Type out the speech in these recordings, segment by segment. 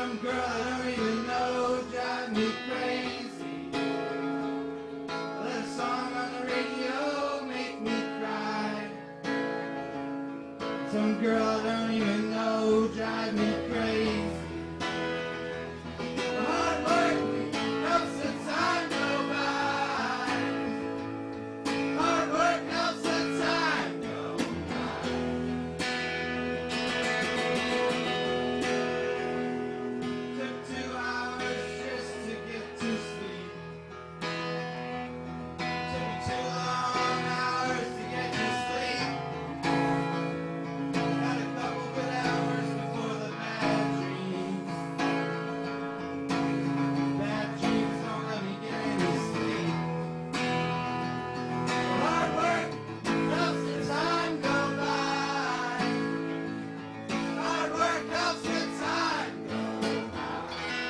Some girl I don't even know drive me crazy. Let a song on the radio make me cry. Some girl I don't even know drive me crazy. Hard work helps the time go by. Hard work helps the time go by. Took 2 hours just to get to sleep. Took me 2 long hours to get to sleep. Had a couple good hours before the bad dreams. Bad dreams don't let me get any sleep. Hard work helps the time go by. Hard work helps the time go by.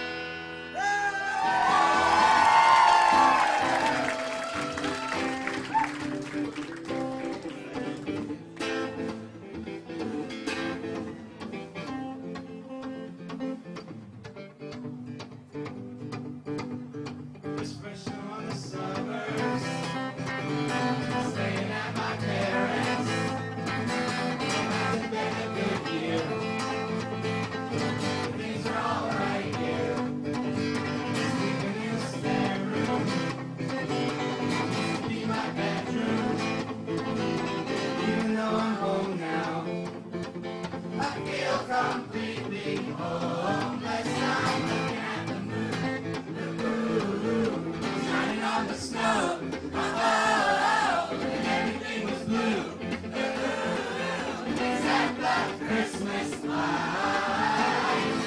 Espresso on the suburbs, staying at my parents'. Hasn't been a good year. Things are all right here. Sleeping in the spare room, used to be my bedroom. Even though I'm home now, I feel completely homeless. I'm looking at the moon, shining on the snow. And everything was blue. Except the Christmas lights.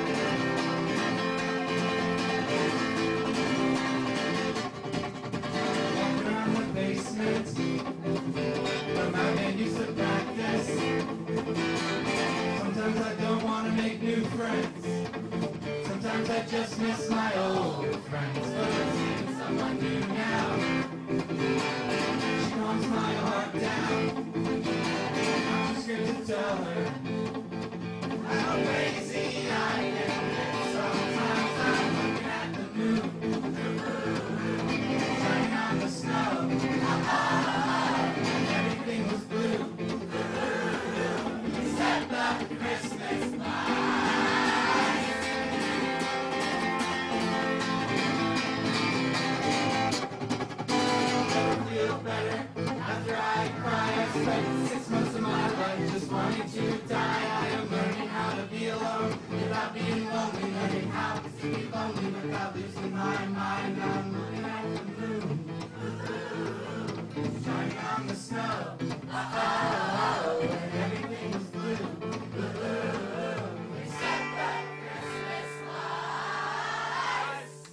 Walking around the basement, where my band used to practice. Sometimes I don't want to make new friends. Sometimes I just miss my old friends. But I'm seeing someone new now. She calms my heart down. I'm just scared to tell her how crazy I can get. Sometimes I'm looking at the moon, shining on the snow. And everything was blue, except the Christmas lights. Never feel better after I cry. I spent 6 months of my life just wanting to die. I am learning how to be alone without being lonely. Learning how to be lonely without losing my mind. I'm looking at the moon, shining on the snow. And everything was blue, except the Christmas lights.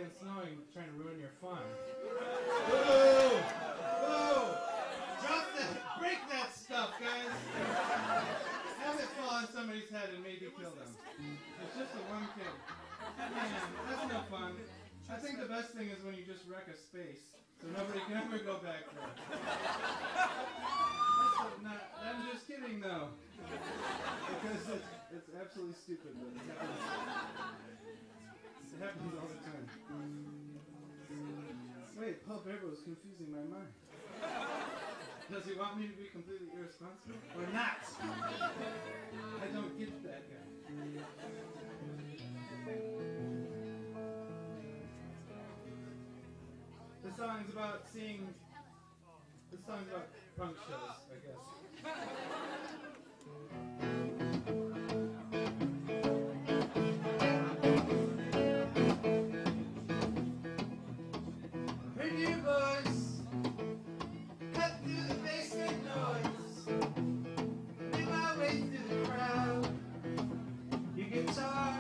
and snowing trying to ruin your fun. Whoa! Whoa! Drop that! Break that stuff, guys! Have it fall on somebody's head and maybe kill them. It's just a one kid. Man, that's no fun. I think the best thing is when you just wreck a space, so nobody can ever go back there. I'm just kidding, though. Because it's absolutely stupid, but it happens all the time. Wait, Paul Baribeau is confusing my mind. Does he want me to be completely irresponsible? Or not? I don't get that guy. The song's about punk shows, I guess. Heard your voice cut through the basement noise, made my way through the crowd. Your guitar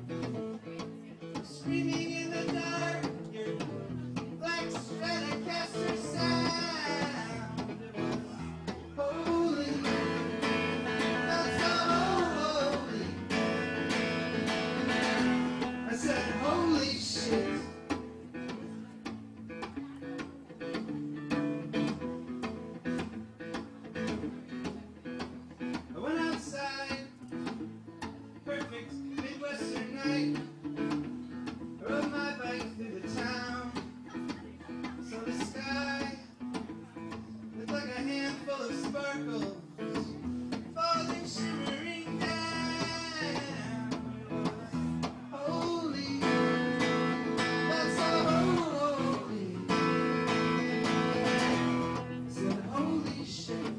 screaming in the dark, your black Stratocaster sound. It was holy, felt so holy. I said, holy shit. I went outside, perfect Midwestern night. I rode my bike through the town. Saw the sky looked like a handful of sparkles falling, shimmering down. Holy, that's so holy. I said, holy shit.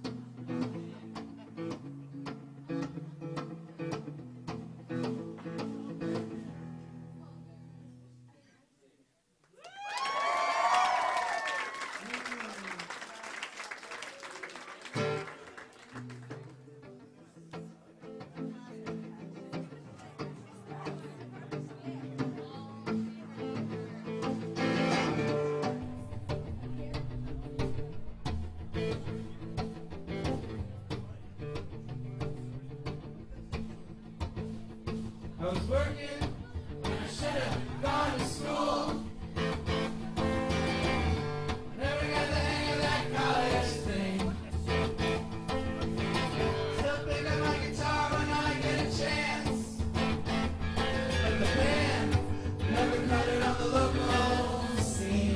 I was working when I should have gone to school. Never got the hang of that college thing. Still pick up my guitar when I get a chance. But the band never cut it on the local scene.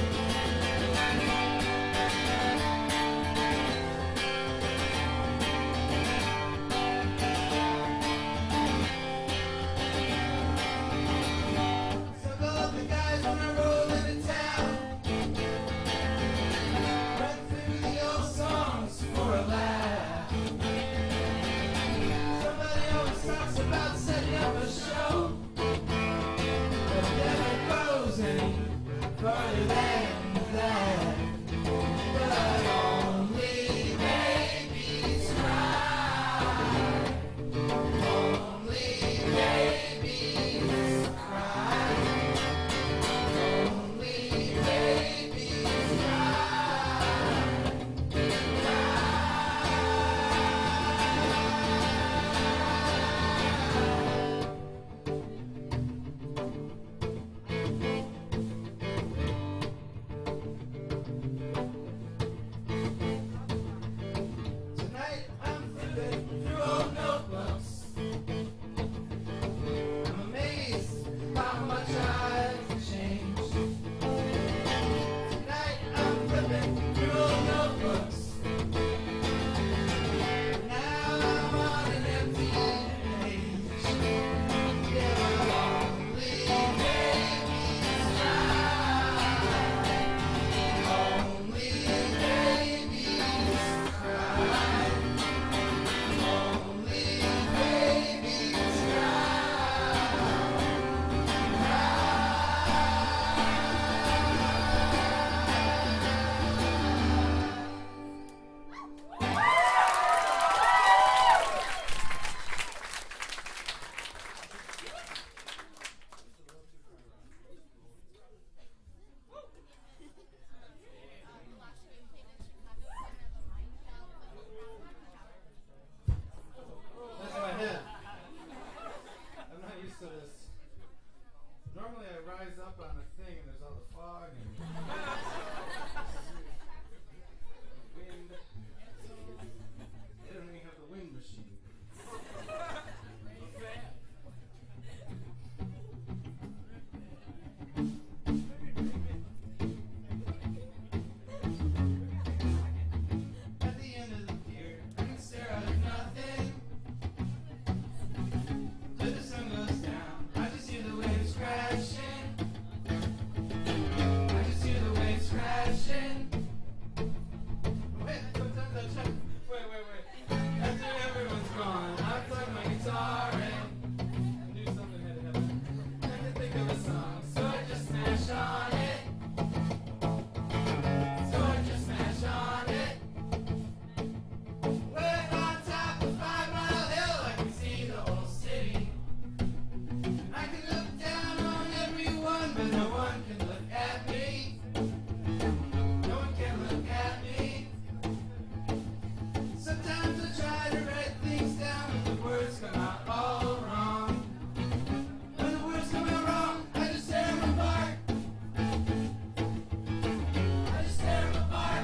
About setting up a show, but never goes any farther than that. But only babies cry. Only babies cry. Only babies cry. Tonight I'm flipping through old notebooks. I'm amazed how much I've changed. Tonight I'm flipping through old notebooks. Now I'm on an empty page. Yeah, only babies cry. Only babies cry. Only babies cry. Normally I rise up on a thing and there's all the fog and wind. They don't even have the wind machine. At the end of the pier, I can stare out at nothing. Till the sun goes down, I just hear the waves crashing. I just hear the waves crashing. Wait, sometimes I check. Wait. After everyone's gone, I plug my guitar in. I knew something had to happen. I can think of a song, so I just smash on it. When on top of 5 Mile Hill, I can see the whole city. I can look down on everyone, but no one can look at me. No one can look at me. Sometimes I try to write things down, but the words come out all wrong. When the words come out wrong, I just tear them apart. I just tear them apart.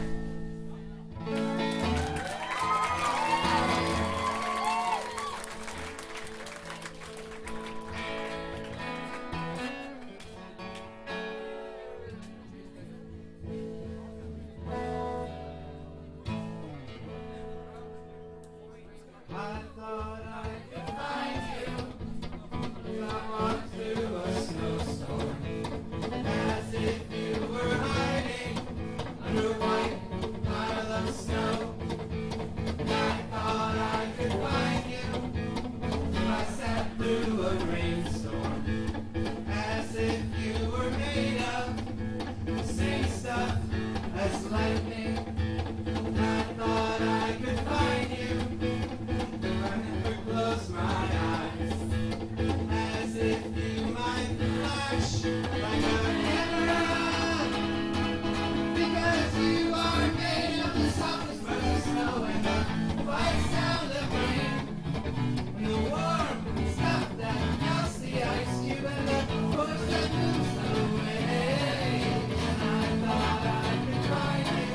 I thought I could find you if I walked through a snowstorm, as if you were hiding under a white pile of snow. I thought I could find you if I sat through a rainstorm, as if you were made of the same stuff as lightning. I thought I could find you if I never close my eyes, as if you might flash like a camera, because you are made of the softest burst of snow and the white sound of rain, and the warm stuff that melts the ice cube and the push that moves away. And I thought I could find you.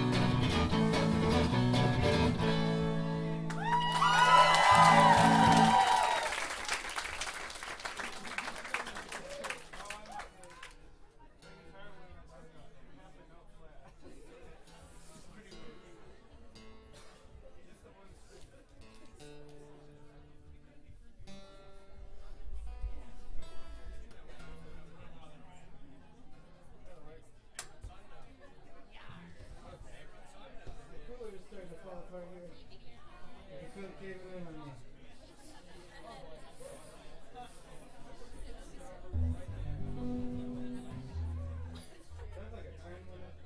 The cooler is starting to fall apart here. I can feel it caving in on me. That's like a time limit.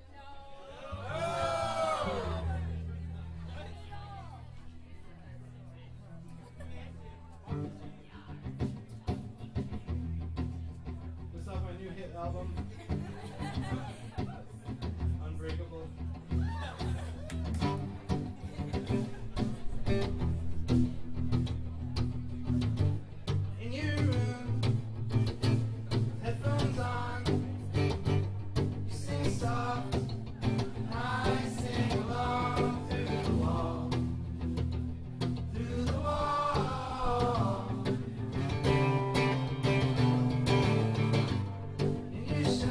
This off my new hit album, Unbreakable. In your room, headphones on, you sing soft, I sing along through the wall, through the wall. In your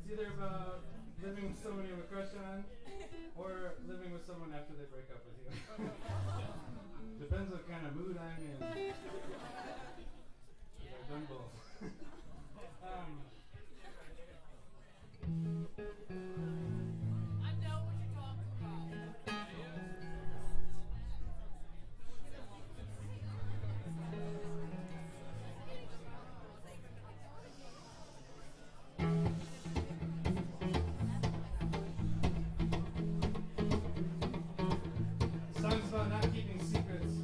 It's either about living with someone you have a crush on, or living with someone after they break up with you. Depends what kind of mood I'm in. I've done both. I know what you're talking about. The song's about not keeping secrets.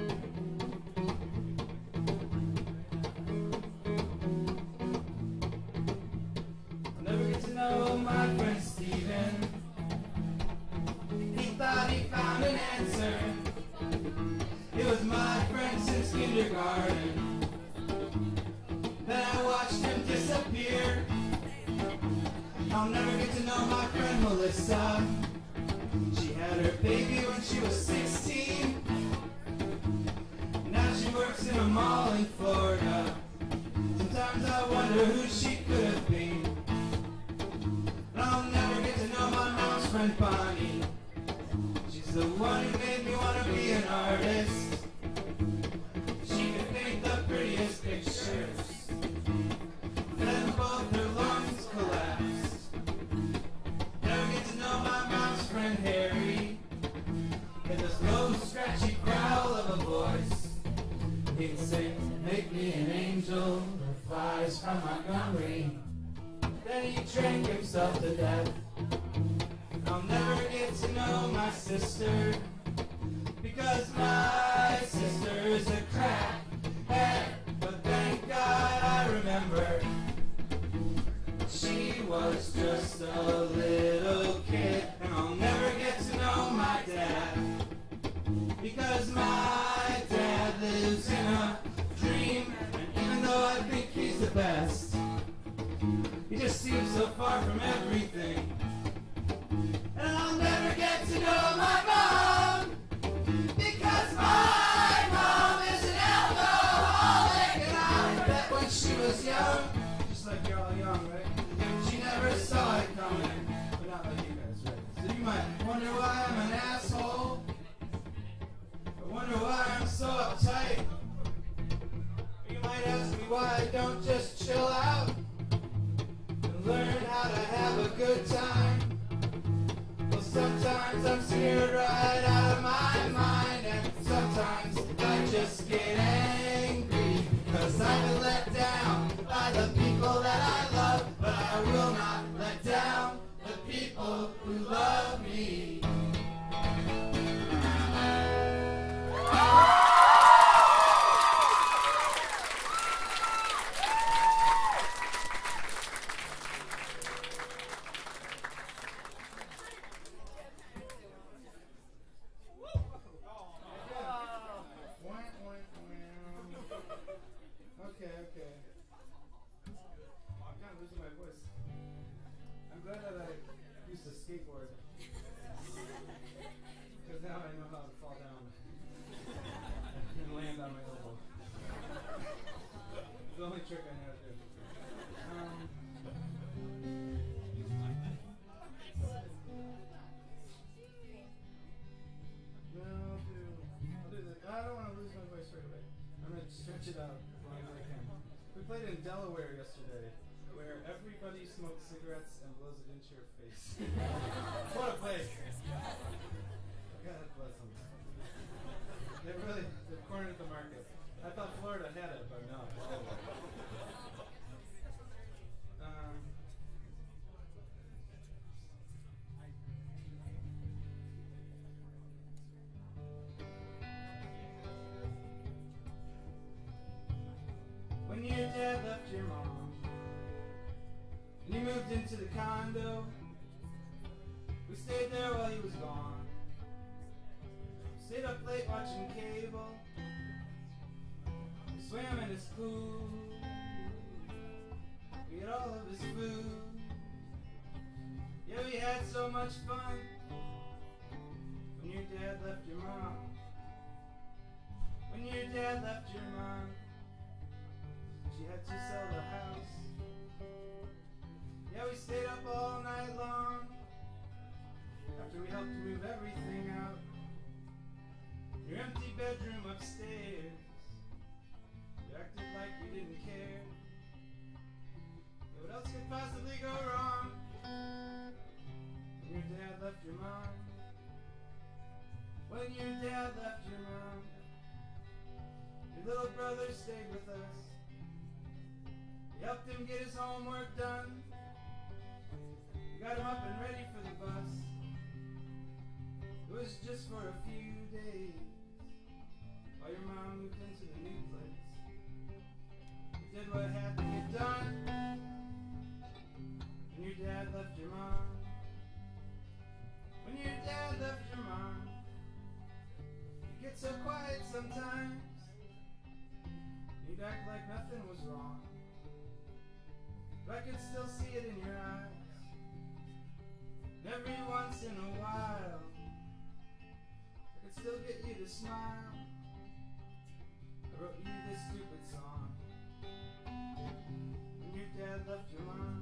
I'll never get to know my friend Steven. He thought he found an answer. He was my friend since kindergarten. Then I watched him disappear. I'll never get to know my friend Melissa. She had her baby when she was 16. Now she works in a mall in Florida. Sometimes I wonder who she could have been. But I'll never get to know my mom's friend Bonnie. She's the one who made me want to be an artist. She could paint the prettiest pictures. Then both her lungs collapsed. Never get to know my mom's friend Harry. He had this low, scratchy growl of a voice. He'd sing, "Make me an angel that flies from Montgomery." Then he drank himself to death. I'll never get to know my sister, because my sister's a crackhead. But thank God I remember she was just a little kid. And I'll never get to know my dad, because my dad lives in a dream. And even though I think he's the best, he just seems so far from everything. And I'll never get to know my mom, because my mom is an alcoholic. And I bet when she was young, just like you're all young, right? She never saw it coming, but not like you guys, right? So you might wonder why I'm an asshole. I wonder why I'm so uptight. Or you might ask me why I don't just chill out and learn how to have a good time. Well, sometimes I'm scared right out of my mind, and sometimes I just get angry, because I've been let down by the people that I love. But I will not let down the people who love me. Okay. I'm kind of losing my voice. I'm glad that I used to skateboard, because now I know how to fall down and land on my elbow. It's the only trick I know how to do. I'll do this. I don't want to lose my voice right away. I'm going to stretch it out as long as I can. We played in Delaware yesterday, where everybody smokes cigarettes and blows it into your face. What a place! God bless them. They're cornered the market. I thought Florida had it, but no. When your dad left your mom and you moved into the condo, we stayed there while he was gone. Stayed up late watching cable. We swam in his pool. We ate all of his food. Yeah, we had so much fun. When your dad left your mom. When your dad left your mom, she had to sell the house. Yeah, we stayed up helped move everything out. Your empty bedroom upstairs, you acted like you didn't care. What else could possibly go wrong when your dad left your mom? When your dad left your mom, your little brother stayed with us. You helped him get his homework done. You got him up and ready for the bus. It was just for a few days while your mom moved into the new place. You did what had to get done. When your dad left your mom. When your dad left your mom, you get so quiet sometimes. You'd act like nothing was wrong, but I could still see it in your eyes. And every once in a while, I could still get you to smile. I wrote you this stupid song when your dad left your mom.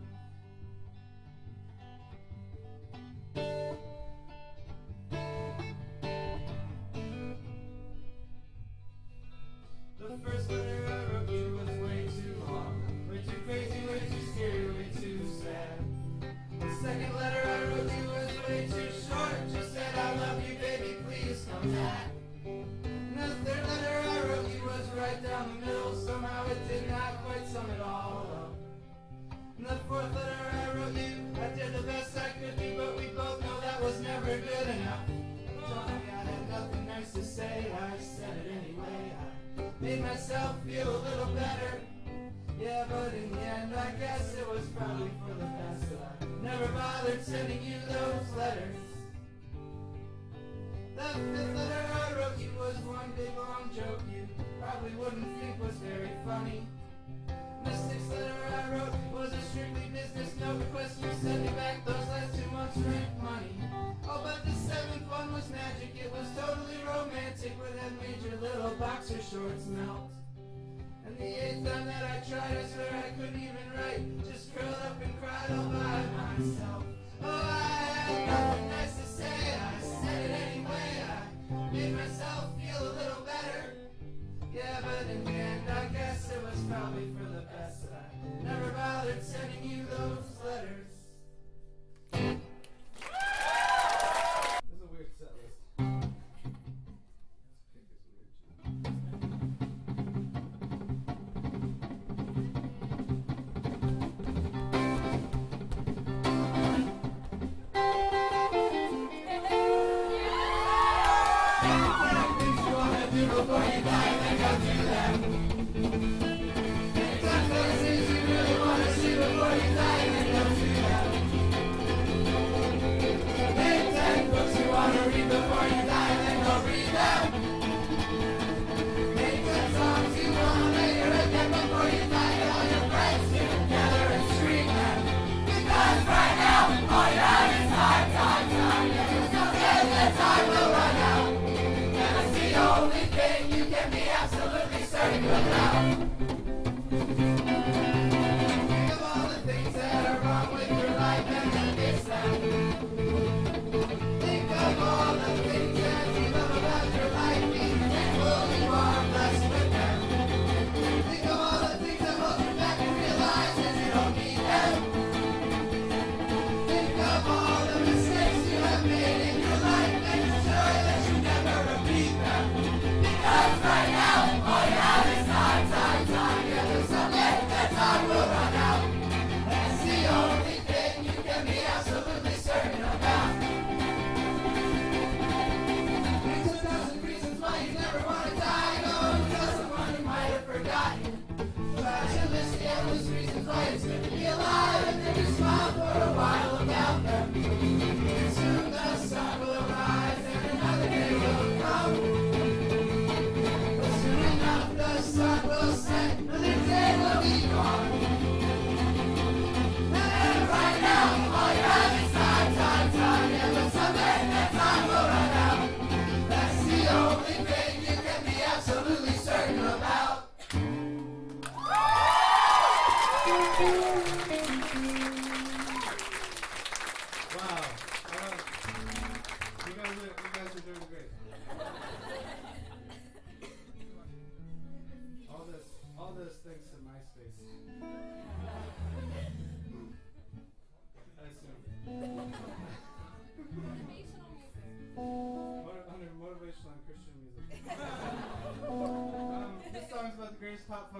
The first letter I wrote you was way too long, way too crazy, way too scary, way too sad. The second letter I wrote you was way too short, just said I love you baby, please come back. And the third letter I wrote you was right down the middle, somehow it did not quite sum it all up. And the fourth letter I wrote you, I did the best I could do, but we both know that was never good enough. You told me I had nothing nice to say, I said it anyway. I made myself feel a little better. Yeah, but in the end I guess it was probably for the best that I never bothered sending you those letters. The fifth letter I wrote you was one big long joke you probably wouldn't think was very funny. The sixth letter I wrote was a strictly business note request you sent me back those last 2 months' rent money. Oh, but the seventh one was magic, it was totally romantic, but had made your little boxer shorts melt. And the eighth time that I tried, I swear I couldn't even write, just curled up and cried all by myself. Oh, I had nothing nice to say, I said it anyway, I made myself feel a little better. Yeah, but in the end I guess it was probably for the best that I never bothered sending you those letters.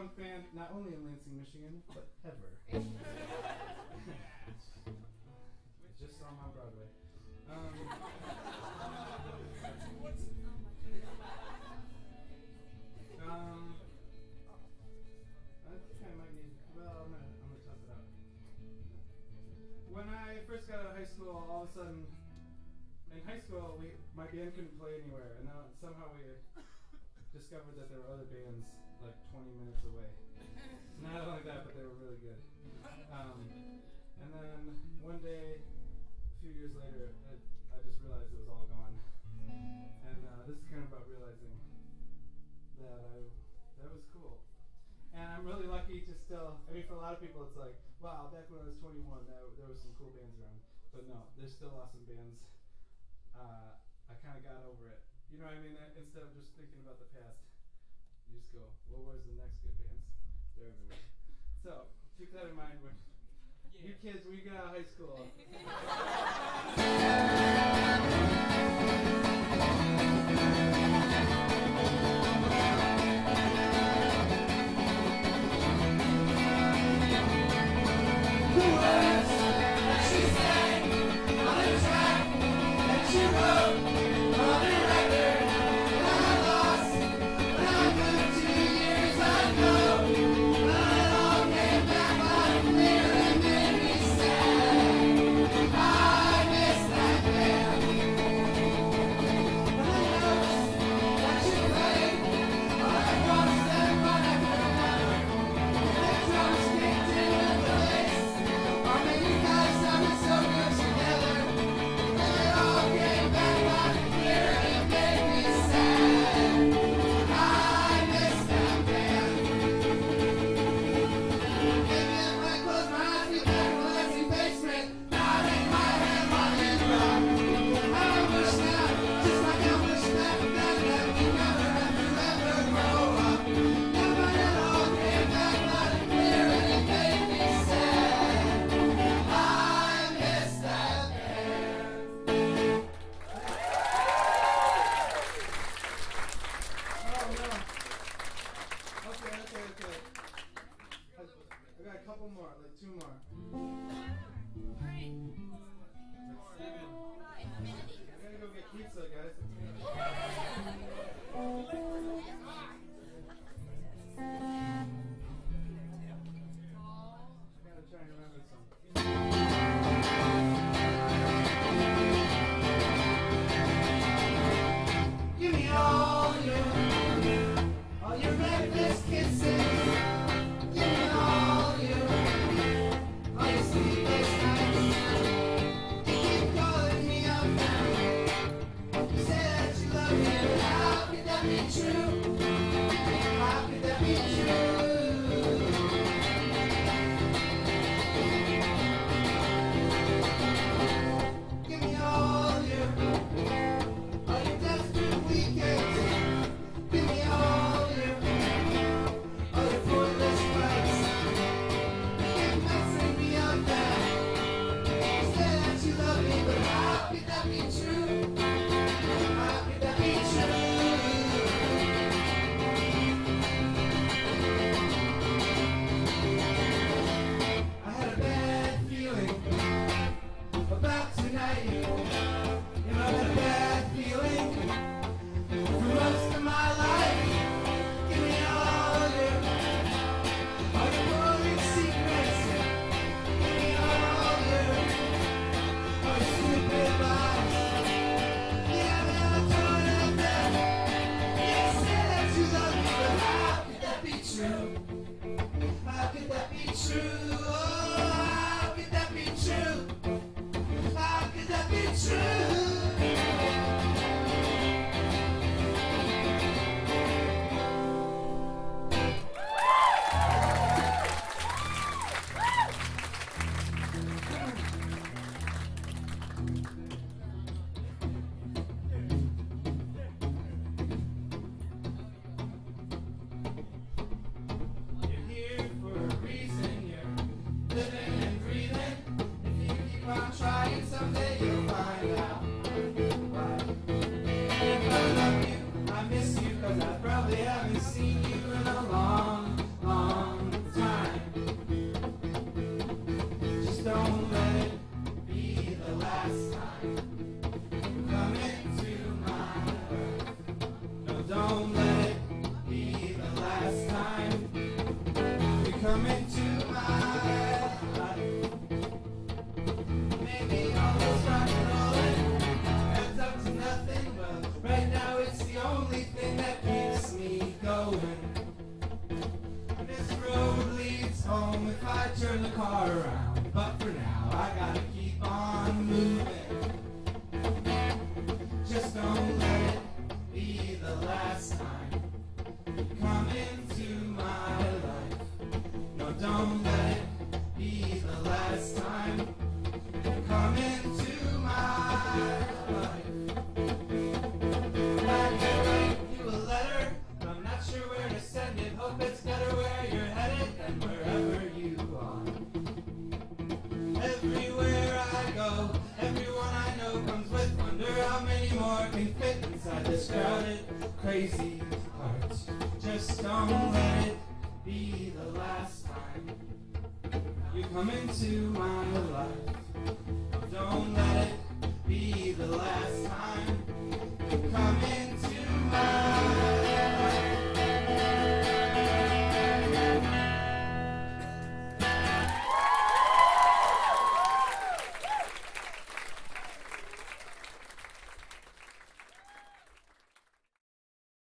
punk band, not only in Lansing, Michigan, but ever. Just saw them on Broadway. I think I might need. Well, I'm gonna tough it out. When I first got out of high school, all of a sudden, in high school, my band couldn't play anywhere, and somehow we discovered that there were other bands like 20 minutes away. Not only that, but they were really good. And then one day, a few years later, I just realized it was all gone. And this is kind of about realizing that that was cool. And I'm really lucky to still, I mean, for a lot of people it's like, wow, back when I was 21, there was some cool bands around. But no, there's still awesome bands. I kind of got over it. You know what I mean? Instead of just thinking about the past, you just go, well, where's the next good bands? They're everywhere. So, keep that in mind when you kids, when you get out of high school. I miss you 'cause I probably haven't seen you in a long, long Everywhere I go, everyone I know comes with. Wonder how many more can fit inside this crowded, crazy heart. Just don't let it be the last time you come into my life. Don't let it be the last time you come in.